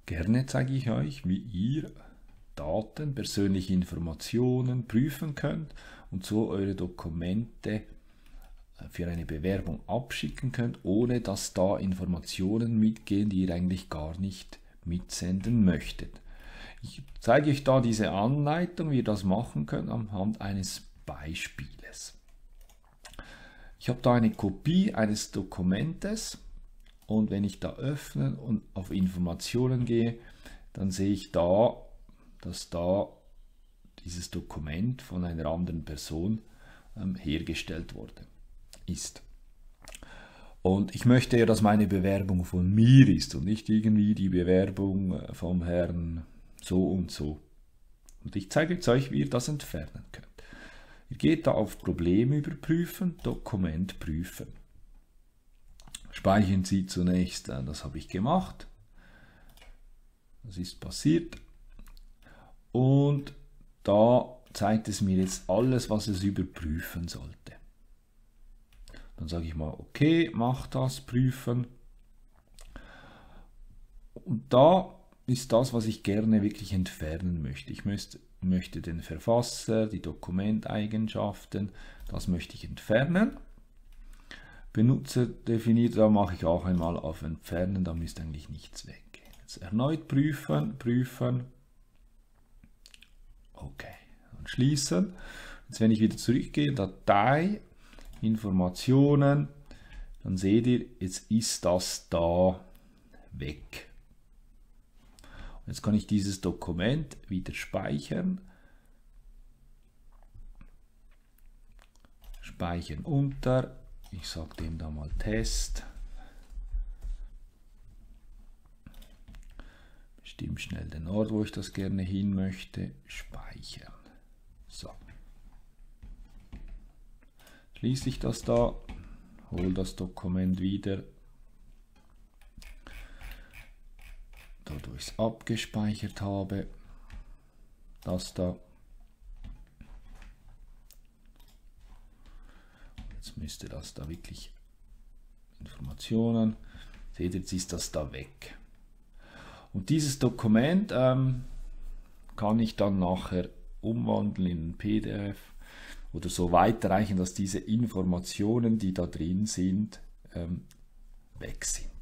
Gerne zeige ich euch, wie ihr Daten, persönliche Informationen prüfen könnt und so eure Dokumente für eine Bewerbung abschicken könnt, ohne dass da Informationen mitgehen, die ihr eigentlich gar nicht mitsenden möchtet. Ich zeige euch da diese Anleitung, wie ihr das machen könnt, anhand eines Beispieles. Ich habe da eine Kopie eines Dokumentes und wenn ich da öffne und auf Informationen gehe, dann sehe ich da, dass da dieses Dokument von einer anderen Person hergestellt wurde. Ist. Und ich möchte ja, dass meine Bewerbung von mir ist und nicht irgendwie die Bewerbung vom Herrn so und so. Und ich zeige jetzt euch, wie ihr das entfernen könnt. Ihr geht da auf Probleme überprüfen, Dokument prüfen. Speichern Sie zunächst, das habe ich gemacht. Das ist passiert. Und da zeigt es mir jetzt alles, was es überprüfen sollte. Dann sage ich mal, okay, mach das, prüfen. Und da ist das, was ich gerne wirklich entfernen möchte. Ich möchte den Verfasser, die Dokumenteigenschaften, das möchte ich entfernen. Benutzer definiert, da mache ich auch einmal auf Entfernen, da müsste eigentlich nichts weggehen. Jetzt erneut prüfen, prüfen. Okay, und schließen. Jetzt wenn ich wieder zurückgehe, Datei, Informationen, dann seht ihr, jetzt ist das da weg. Und jetzt kann ich dieses Dokument wieder speichern. Speichern unter, ich sage dem da mal Test. Bestimme schnell den Ort, wo ich das gerne hin möchte. Speichern. So. Schließe ich das da, hole das Dokument wieder, dort wo ich es abgespeichert habe, das da. Jetzt müsste das da wirklich Informationen, seht ihr, jetzt ist das da weg. Und dieses Dokument kann ich dann nachher umwandeln in ein PDF oder so weiterreichen, dass diese Informationen, die da drin sind, weg sind.